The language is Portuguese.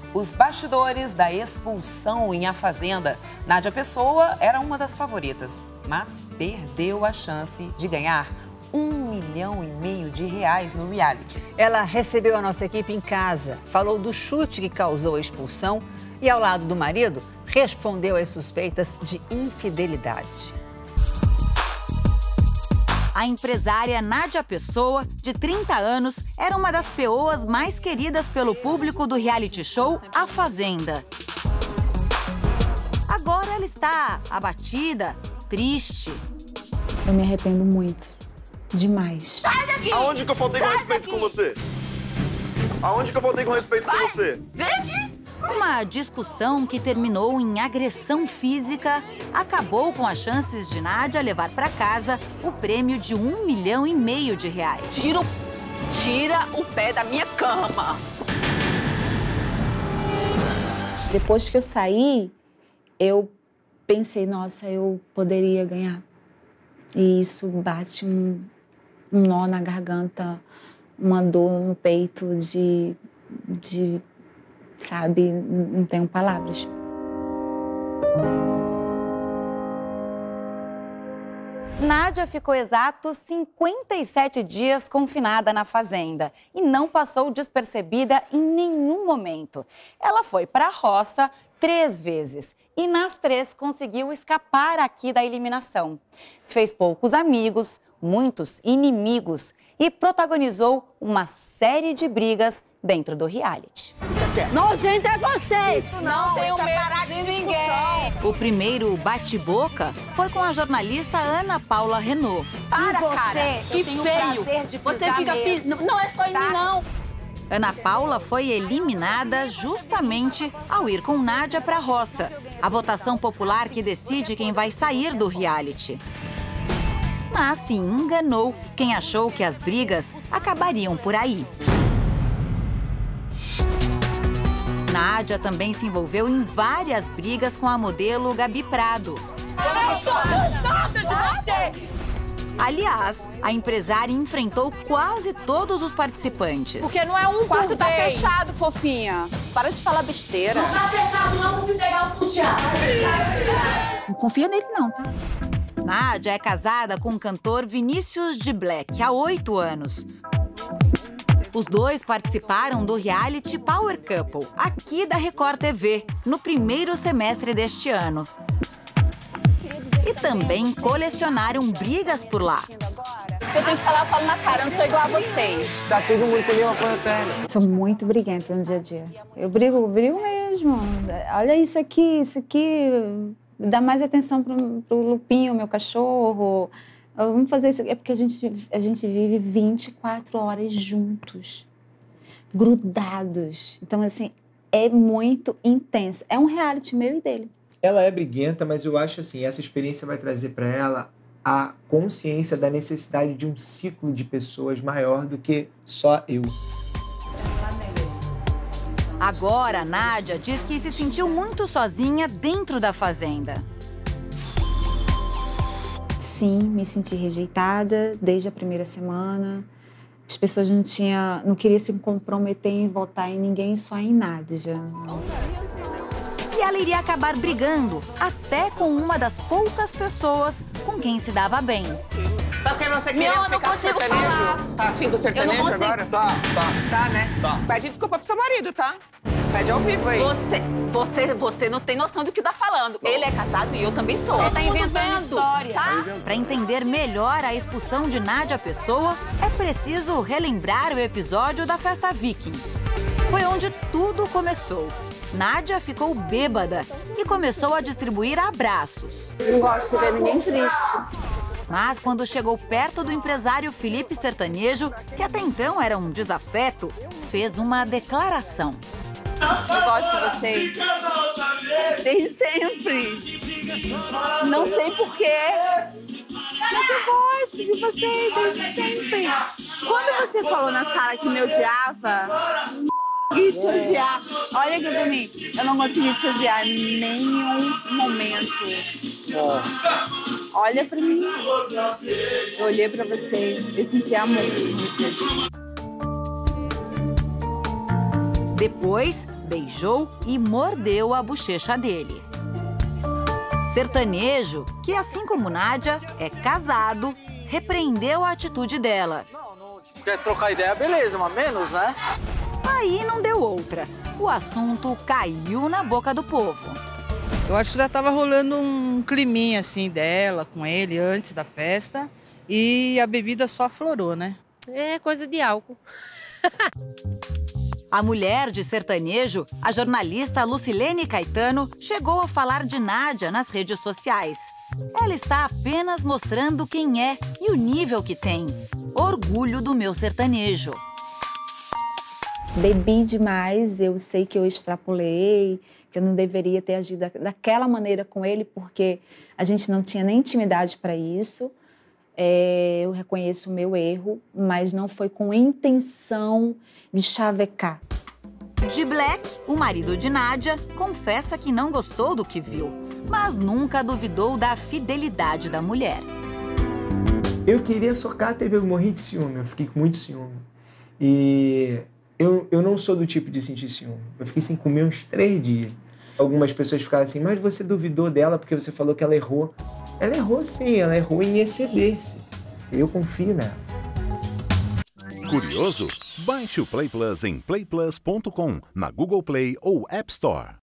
Os bastidores da expulsão em A Fazenda. Nádia Pessoa era uma das favoritas, mas perdeu a chance de ganhar R$1,5 milhão no reality. Ela recebeu a nossa equipe em casa, falou do chute que causou a expulsão e, ao lado do marido, respondeu às suspeitas de infidelidade. A empresária Nádia Pessoa, de 30 anos, era uma das peoas mais queridas pelo público do reality show A Fazenda. Agora ela está abatida, triste. Eu me arrependo muito. Demais. Sai daqui! Aonde que eu faltei com respeito com você? Aonde que eu faltei com respeito com você? Vem aqui! Uma discussão que terminou em agressão física acabou com as chances de Nádia levar para casa o prêmio de R$1,5 milhão. Tira o pé da minha cama. Depois que eu saí, eu pensei, nossa, eu poderia ganhar. E isso bate um nó na garganta, uma dor no peito sabe, não tenho palavras. Nádia ficou exatos 57 dias confinada na fazenda e não passou despercebida em nenhum momento. Ela foi para a roça 3 vezes e nas 3 conseguiu escapar aqui da eliminação. Fez poucos amigos, muitos inimigos e protagonizou uma série de brigas dentro do reality. Nojento é você! Não tenho medo de ninguém! O primeiro bate-boca foi com a jornalista Ana Paula Renault. Para, cara! Que feio! Você fica pisando... Não é só em mim, não! Ana Paula foi eliminada justamente ao ir com Nádia para a roça, a votação popular que decide quem vai sair do reality. Mas se enganou quem achou que as brigas acabariam por aí. Nádia também se envolveu em várias brigas com a modelo Gabi Prado. Eu não sou cansada de você! Aliás, a empresária enfrentou quase todos os participantes. Porque não é um quarto, tá fechado, fofinha. Para de falar besteira. Não tá fechado não, vou pegar o sutiã. Não confia nele não, tá? Nádia é casada com o cantor Vinícius de Black há 8 anos. Os dois participaram do reality Power Couple, aqui da Record TV, no primeiro semestre deste ano. E também colecionaram brigas por lá. Se eu tenho que falar, eu falo na cara, eu não sou igual a vocês. Tá todo mundo com uma coisa perto. Sou muito briguenta no dia a dia. Eu brigo mesmo. Olha isso aqui. Dá mais atenção pro Lupinho, meu cachorro. Vamos fazer isso. É porque a gente vive 24 horas juntos, grudados. Então, assim, é muito intenso. É um reality meu e dele. Ela é briguenta, mas eu acho assim, essa experiência vai trazer para ela a consciência da necessidade de um ciclo de pessoas maior do que só eu. Agora, Nádia diz que se sentiu muito sozinha dentro da fazenda. Sim, me senti rejeitada desde a primeira semana. As pessoas não queriam se comprometer em votar em ninguém, só em Nádia. E ela iria acabar brigando, até com uma das poucas pessoas com quem se dava bem. Sabe quem você queria Não, ficar não consigo sertanejo? falar. Tá afim do sertanejo agora? Tá, né? Tá. Pede desculpa pro seu marido, tá? Pede ao vivo aí. Você não tem noção do que tá falando. Ele é casado e eu também sou. Você tá inventando história. Tá? Para entender melhor a expulsão de Nádia Pessoa, é preciso relembrar o episódio da festa Viking. Foi onde tudo começou. Nádia ficou bêbada e começou a distribuir abraços. Não gosto de ver ninguém triste. Mas quando chegou perto do empresário Felipe Sertanejo, que até então era um desafeto, fez uma declaração. Eu gosto de você desde sempre. Não sei porquê, mas eu gosto de você desde sempre. Quando você falou na sala que me odiava, e te odiar. Olha aqui pra mim, eu não consegui te odiar em nenhum momento. Olha pra mim. Eu olhei pra você, eu senti amor por você. Depois, beijou e mordeu a bochecha dele. Sertanejo, que assim como Nádia, é casado, repreendeu a atitude dela. Quer trocar ideia, beleza, mas menos, né? Aí não deu outra. O assunto caiu na boca do povo. Eu acho que já estava rolando um climinha assim dela com ele antes da festa e a bebida só aflorou, né? É coisa de álcool. A mulher de Sertanejo, a jornalista Lucilene Caetano, chegou a falar de Nádia nas redes sociais. Ela está apenas mostrando quem é e o nível que tem. Orgulho do meu sertanejo. Bebi demais, eu sei que eu extrapolei, que eu não deveria ter agido daquela maneira com ele, porque a gente não tinha nem intimidade para isso. Eu reconheço o meu erro, mas não foi com intenção de chavecar. De Black, o marido de Nádia, confessa que não gostou do que viu, mas nunca duvidou da fidelidade da mulher. Eu queria socar a TV, eu morri de ciúme, eu fiquei com muito ciúme. E eu não sou do tipo de sentir ciúme. Eu fiquei sem comer uns 3 dias. Algumas pessoas ficaram assim, mas você duvidou dela porque você falou que ela errou. Ela errou sim, ela errou em exceder-se. Eu confio nela. Curioso? Baixe o Play Plus em playplus.com, na Google Play ou App Store.